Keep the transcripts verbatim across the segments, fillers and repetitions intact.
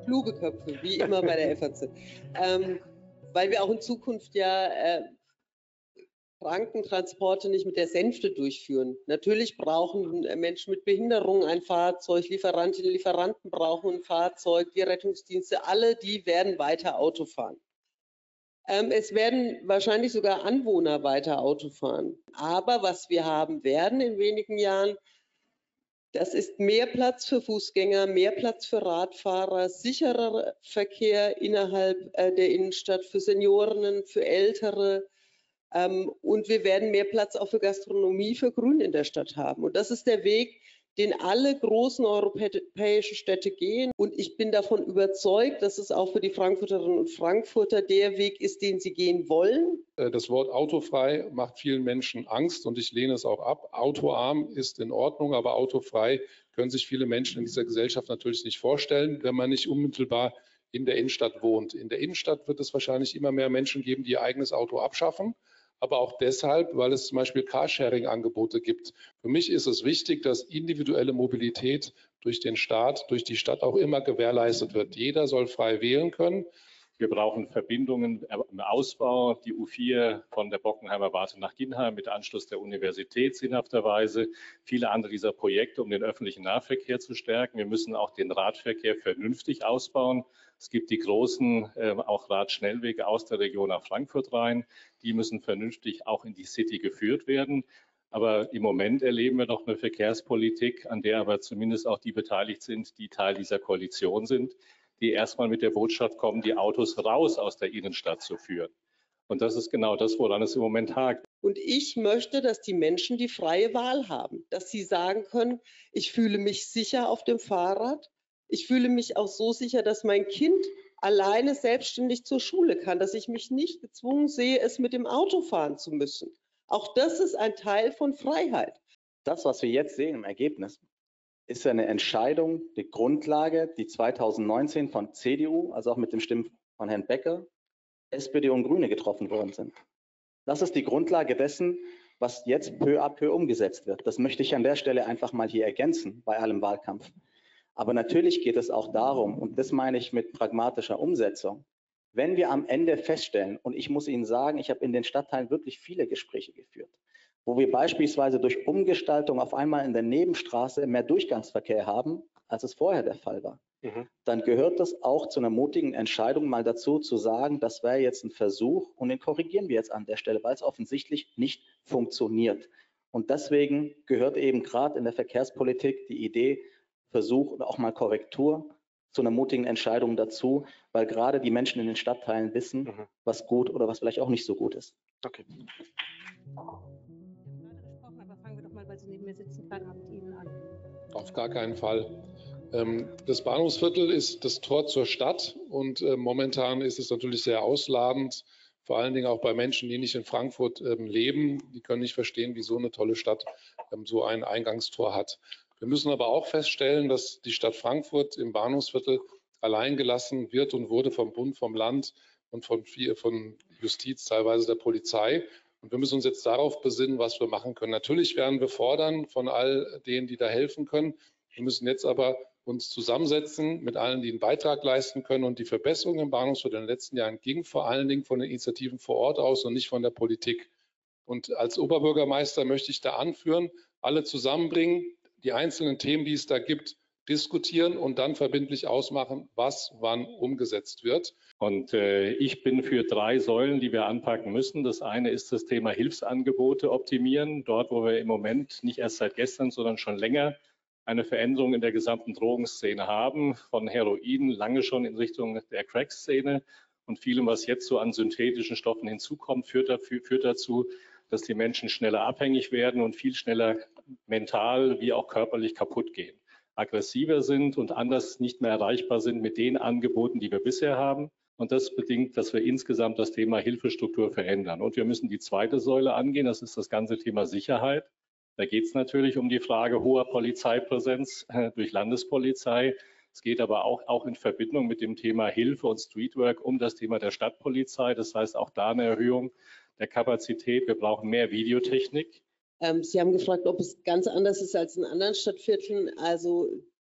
kluge Köpfe, wie immer bei der F A Z. Ähm, weil wir auch in Zukunft ja äh, Krankentransporte nicht mit der Sänfte durchführen. Natürlich brauchen Menschen mit Behinderung ein Fahrzeug, Lieferantinnen und Lieferanten brauchen ein Fahrzeug, die Rettungsdienste, alle die werden weiter Auto fahren. Ähm, es werden wahrscheinlich sogar Anwohner weiter Auto fahren. Aber was wir haben werden in wenigen Jahren, das ist mehr Platz für Fußgänger, mehr Platz für Radfahrer, sicherer Verkehr innerhalb äh, der Innenstadt für Senioren, für Ältere. Ähm, und wir werden mehr Platz auch für Gastronomie, für Grün in der Stadt haben. Und das ist der Weg, den alle großen europäischen Städte gehen. Und ich bin davon überzeugt, dass es auch für die Frankfurterinnen und Frankfurter der Weg ist, den sie gehen wollen. Das Wort autofrei macht vielen Menschen Angst und ich lehne es auch ab. Autoarm ist in Ordnung, aber autofrei können sich viele Menschen in dieser Gesellschaft natürlich nicht vorstellen, wenn man nicht unmittelbar in der Innenstadt wohnt. In der Innenstadt wird es wahrscheinlich immer mehr Menschen geben, die ihr eigenes Auto abschaffen. Aber auch deshalb, weil es zum Beispiel Carsharing-Angebote gibt. Für mich ist es wichtig, dass individuelle Mobilität durch den Staat, durch die Stadt auch immer gewährleistet wird. Jeder soll frei wählen können. Wir brauchen Verbindungen im Ausbau, die U vier von der Bockenheimer Warte nach Ginheim mit Anschluss der Universität sinnhafterweise, viele andere dieser Projekte, um den öffentlichen Nahverkehr zu stärken. Wir müssen auch den Radverkehr vernünftig ausbauen. Es gibt die großen äh, auch Radschnellwege aus der Region nach Frankfurt rein. Die müssen vernünftig auch in die City geführt werden. Aber im Moment erleben wir doch eine Verkehrspolitik, an der aber zumindest auch die beteiligt sind, die Teil dieser Koalition sind, die erstmal mit der Botschaft kommen, die Autos raus aus der Innenstadt zu führen. Und das ist genau das, woran es im Moment hakt. Und ich möchte, dass die Menschen die freie Wahl haben, dass sie sagen können, ich fühle mich sicher auf dem Fahrrad, ich fühle mich auch so sicher, dass mein Kind alleine selbstständig zur Schule kann, dass ich mich nicht gezwungen sehe, es mit dem Auto fahren zu müssen. Auch das ist ein Teil von Freiheit. Das, was wir jetzt sehen im Ergebnis, ist eine Entscheidung, die Grundlage, die zweitausendneunzehn von C D U, also auch mit den Stimmen von Herrn Becker, S P D und Grüne getroffen worden sind. Das ist die Grundlage dessen, was jetzt peu à peu umgesetzt wird. Das möchte ich an der Stelle einfach mal hier ergänzen bei allem Wahlkampf. Aber natürlich geht es auch darum, und das meine ich mit pragmatischer Umsetzung, wenn wir am Ende feststellen, und ich muss Ihnen sagen, ich habe in den Stadtteilen wirklich viele Gespräche geführt, wo wir beispielsweise durch Umgestaltung auf einmal in der Nebenstraße mehr Durchgangsverkehr haben, als es vorher der Fall war. Mhm. Dann gehört das auch zu einer mutigen Entscheidung mal dazu, zu sagen, das wäre jetzt ein Versuch und den korrigieren wir jetzt an der Stelle, weil es offensichtlich nicht funktioniert. Und deswegen gehört eben gerade in der Verkehrspolitik die Idee, Versuch oder auch mal Korrektur zu einer mutigen Entscheidung dazu, weil gerade die Menschen in den Stadtteilen wissen, mhm. was gut oder was vielleicht auch nicht so gut ist. Okay. Aber fangen wir doch mal, weil Sie neben mir sitzen, gerade mit Ihnen an. Auf gar keinen Fall. Das Bahnhofsviertel ist das Tor zur Stadt und momentan ist es natürlich sehr ausladend, vor allen Dingen auch bei Menschen, die nicht in Frankfurt leben. Die können nicht verstehen, wie so eine tolle Stadt so ein Eingangstor hat. Wir müssen aber auch feststellen, dass die Stadt Frankfurt im Bahnhofsviertel allein gelassen wird und wurde vom Bund, vom Land und von, von Justiz, teilweise der Polizei. Und wir müssen uns jetzt darauf besinnen, was wir machen können. Natürlich werden wir fordern von all denen, die da helfen können. Wir müssen jetzt aber uns zusammensetzen mit allen, die einen Beitrag leisten können. Und die Verbesserung im Bahnhofsviertel in den letzten Jahren ging vor allen Dingen von den Initiativen vor Ort aus und nicht von der Politik. Und als Oberbürgermeister möchte ich da anführen, alle zusammenbringen, die einzelnen Themen, die es da gibt, diskutieren und dann verbindlich ausmachen, was wann umgesetzt wird. Und äh, ich bin für drei Säulen, die wir anpacken müssen. Das eine ist das Thema Hilfsangebote optimieren. Dort, wo wir im Moment nicht erst seit gestern, sondern schon länger eine Veränderung in der gesamten Drogenszene haben, von Heroin lange schon in Richtung der Crack-Szene und vielem, was jetzt so an synthetischen Stoffen hinzukommt, führt, dafür, führt dazu, dass die Menschen schneller abhängig werden und viel schneller mental wie auch körperlich kaputt gehen, aggressiver sind und anders nicht mehr erreichbar sind mit den Angeboten, die wir bisher haben. Und das bedingt, dass wir insgesamt das Thema Hilfestruktur verändern. Und wir müssen die zweite Säule angehen, das ist das ganze Thema Sicherheit. Da geht es natürlich um die Frage hoher Polizeipräsenz äh, durch Landespolizei. Es geht aber auch, auch in Verbindung mit dem Thema Hilfe und Streetwork um das Thema der Stadtpolizei. Das heißt auch da eine Erhöhung der Kapazität. Wir brauchen mehr Videotechnik. Ähm, Sie haben gefragt, ob es ganz anders ist als in anderen Stadtvierteln. Also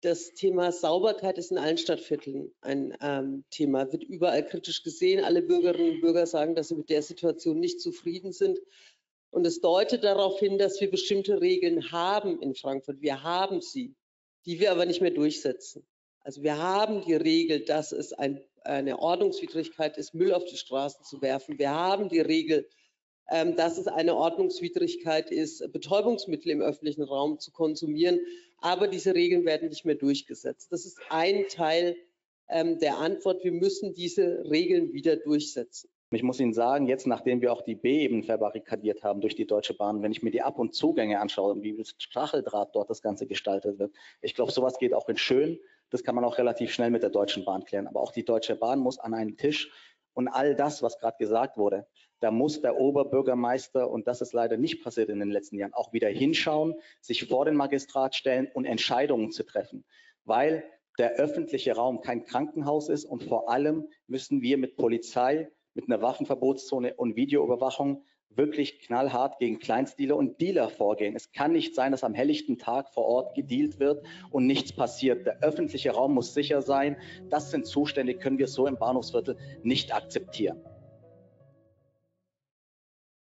Das Thema Sauberkeit ist in allen Stadtvierteln ein ähm, Thema, wird überall kritisch gesehen. Alle Bürgerinnen und Bürger sagen, dass sie mit der Situation nicht zufrieden sind. Und es deutet darauf hin, dass wir bestimmte Regeln haben in Frankfurt. Wir haben sie, die wir aber nicht mehr durchsetzen. Also wir haben die Regel, dass es ein, eine Ordnungswidrigkeit ist, Müll auf die Straßen zu werfen. Wir haben die Regel, ähm, dass es eine Ordnungswidrigkeit ist, Betäubungsmittel im öffentlichen Raum zu konsumieren. Aber diese Regeln werden nicht mehr durchgesetzt. Das ist ein Teil ähm, der Antwort. Wir müssen diese Regeln wieder durchsetzen. Ich muss Ihnen sagen, jetzt nachdem wir auch die B-Ebenen verbarrikadiert haben durch die Deutsche Bahn, wenn ich mir die Ab- und Zugänge anschaue, wie mit Stacheldraht dort das Ganze gestaltet wird, ich glaube, sowas geht auch in schön. Das kann man auch relativ schnell mit der Deutschen Bahn klären. Aber auch die Deutsche Bahn muss an einen Tisch und all das, was gerade gesagt wurde, da muss der Oberbürgermeister, und das ist leider nicht passiert in den letzten Jahren, auch wieder hinschauen, sich vor den Magistrat stellen und Entscheidungen zu treffen. Weil der öffentliche Raum kein Krankenhaus ist und vor allem müssen wir mit Polizei, mit einer Waffenverbotszone und Videoüberwachung wirklich knallhart gegen Kleinstdealer und Dealer vorgehen. Es kann nicht sein, dass am helllichten Tag vor Ort gedealt wird und nichts passiert. Der öffentliche Raum muss sicher sein. Das sind Zustände, die können wir so im Bahnhofsviertel nicht akzeptieren.